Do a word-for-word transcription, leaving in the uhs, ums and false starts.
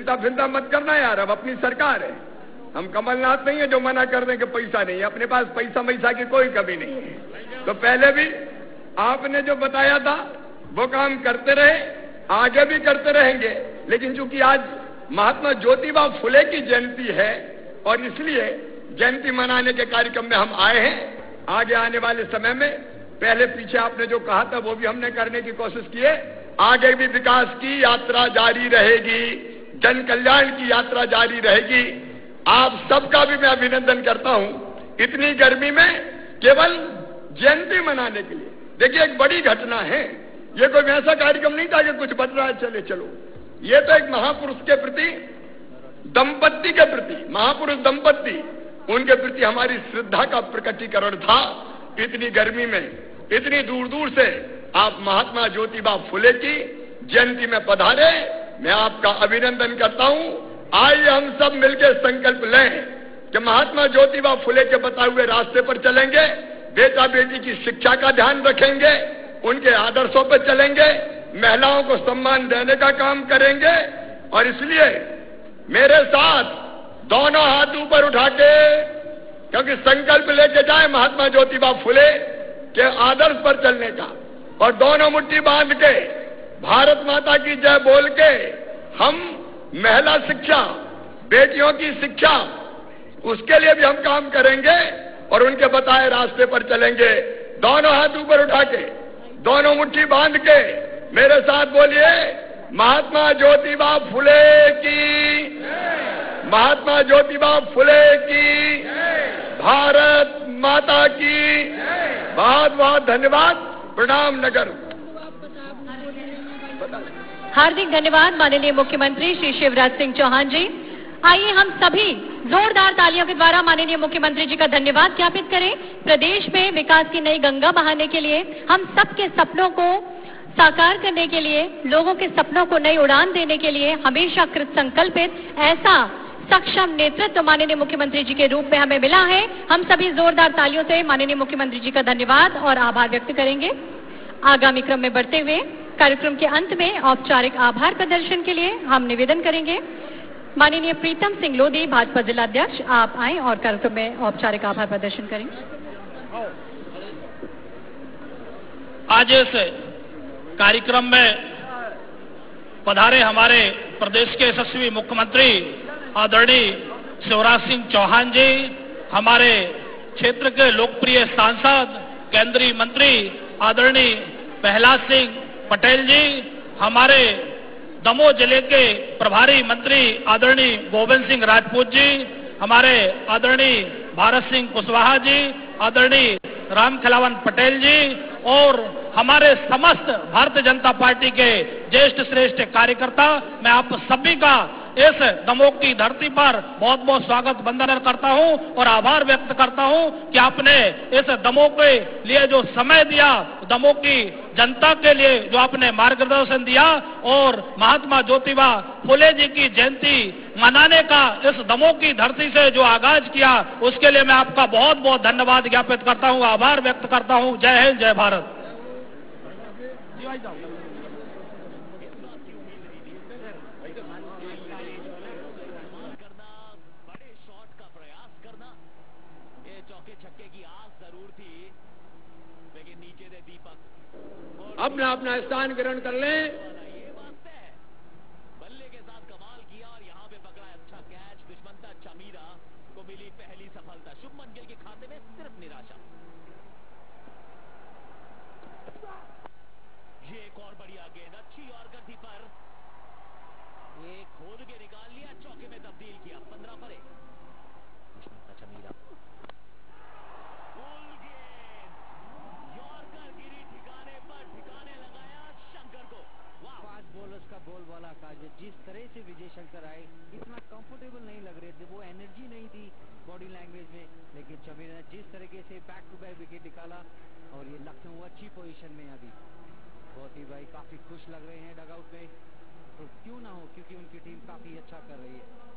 हिलता फिरता मत करना यार, अब अपनी सरकार है। हम कमलनाथ नहीं है जो मना कर दें कि पैसा नहीं है, अपने पास पैसा मैसा की कोई कमी नहीं है। तो पहले भी आपने जो बताया था वो काम करते रहे, आगे भी करते रहेंगे। लेकिन चूंकि आज महात्मा ज्योतिबा फुले की जयंती है और इसलिए जयंती मनाने के कार्यक्रम में हम आए हैं। आगे आने वाले समय में पहले पीछे आपने जो कहा था वो भी हमने करने की कोशिश की है। आगे भी विकास की यात्रा जारी रहेगी, जन कल्याण की यात्रा जारी रहेगी। आप सबका भी मैं अभिनंदन करता हूं इतनी गर्मी में केवल जयंती मनाने के लिए। देखिए एक बड़ी घटना है, ये कोई ऐसा कार्यक्रम नहीं था कि कुछ बन रहा है चले चलो। ये तो एक महापुरुष के प्रति, दंपत्ति के प्रति, महापुरुष दंपत्ति, उनके प्रति हमारी श्रद्धा का प्रकटीकरण था। इतनी गर्मी में इतनी दूर दूर से आप महात्मा ज्योतिबा फुले की जयंती में पधारे, मैं आपका अभिनंदन करता हूं। आइए हम सब मिलकर संकल्प लें कि महात्मा ज्योतिबा फुले के बताए हुए रास्ते पर चलेंगे, बेटा बेटी की शिक्षा का ध्यान रखेंगे, उनके आदर्शों पर चलेंगे, महिलाओं को सम्मान देने का काम करेंगे। और इसलिए मेरे साथ दोनों हाथ ऊपर उठा के, क्योंकि संकल्प लेके जाए महात्मा ज्योतिबा फुले के आदर्श पर चलने का, और दोनों मुट्ठी बांध के भारत माता की जय बोल के हम महिला शिक्षा, बेटियों की शिक्षा, उसके लिए भी हम काम करेंगे और उनके बताए रास्ते पर चलेंगे। दोनों हाथ ऊपर उठा के, दोनों मुट्ठी बांध के मेरे साथ बोलिए, महात्मा ज्योतिबा फुले की, महात्मा ज्योतिबा फुले की, भारत माता की। बहुत बहुत धन्यवाद। प्रणाम नगर। हार्दिक धन्यवाद माननीय मुख्यमंत्री श्री शिवराज सिंह चौहान जी। आइए हम सभी जोरदार तालियों के द्वारा माननीय मुख्यमंत्री जी का धन्यवाद ज्ञापित करें। प्रदेश में विकास की नई गंगा बहाने के लिए, हम सबके सपनों को साकार करने के लिए, लोगों के सपनों को नई उड़ान देने के लिए हमेशा कृत संकल्पित ऐसा सक्षम नेतृत्व माननीय मुख्यमंत्री जी के रूप में हमें मिला है। हम सभी जोरदार तालियों से माननीय मुख्यमंत्री जी का धन्यवाद और आभार व्यक्त करेंगे। आगामी क्रम में बढ़ते हुए कार्यक्रम के अंत में औपचारिक आभार प्रदर्शन के लिए हम निवेदन करेंगे। माननीय प्रीतम सिंह लोधी भाजपा जिलाध्यक्ष, आप आए और कार्यक्रम में औपचारिक आभार प्रदर्शन करें। आज इस कार्यक्रम में पधारे हमारे प्रदेश के यशस्वी मुख्यमंत्री आदरणीय शिवराज सिंह चौहान जी, हमारे क्षेत्र के लोकप्रिय सांसद केंद्रीय मंत्री आदरणीय प्रहलाद सिंह पटेल जी, हमारे दमोह जिले के प्रभारी मंत्री आदरणीय गोविंद सिंह राजपूत जी, हमारे आदरणीय भारत सिंह कुशवाहा जी, आदरणीय राम खिलावन पटेल जी और हमारे समस्त भारतीय जनता पार्टी के ज्येष्ठ श्रेष्ठ कार्यकर्ता, मैं आप सभी का इस दमोह की धरती पर बहुत बहुत स्वागत वंदन करता हूं और आभार व्यक्त करता हूं कि आपने इस दमोह के लिए जो समय दिया, दमोह की जनता के लिए जो आपने मार्गदर्शन दिया और महात्मा ज्योतिबा फुले जी की जयंती मनाने का इस दमोह की धरती से जो आगाज किया, उसके लिए मैं आपका बहुत बहुत धन्यवाद ज्ञापित करता हूं, आभार व्यक्त करता हूं। जय हिंद, जय भारत। अपना अपना स्थान ग्रहण कर लें। बल्ले के साथ कमाल किया और यहां पे पकड़ा अच्छा कैच, दुश्मन था चमीरा को मिली पहली सफलता। शुभमन गिल के खाते में सिर्फ निराशा। ये एक और बढ़िया गेंद, अच्छी यॉर्कर थी पर ये खोद के निकाल लिया, चौके में तब्दील किया। पंद्रह पर एक। दुश्मन था चमीरा, का बॉल वाला का जिस तरह से विजय शंकर आए, इतना कंफर्टेबल नहीं लग रहे थे, वो एनर्जी नहीं थी बॉडी लैंग्वेज में, लेकिन चमीरा ने जिस तरीके से बैक टू बैक विकेट निकाला और ये लखनऊ अच्छी पोजीशन में अभी। गौती भाई काफी खुश लग रहे हैं डगआउट में, तो क्यों ना हो, क्योंकि उनकी टीम काफी अच्छा कर रही है।